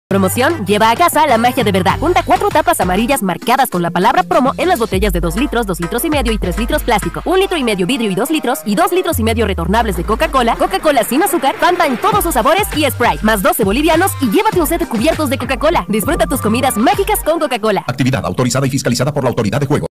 Promoción, lleva a casa la magia de verdad. Junta 4 tapas amarillas marcadas con la palabra promo en las botellas de 2 litros, 2 litros y medio y 3 litros plástico, 1 litro y medio vidrio y 2 litros, y 2 litros y medio retornables de Coca-Cola, Coca-Cola sin azúcar, Fanta en todos sus sabores y Sprite, más 12 bolivianos y llévate un set de cubiertos de Coca-Cola. Disfruta tus comidas mágicas con Coca-Cola. Actividad autorizada y fiscalizada por la Autoridad de Juegos.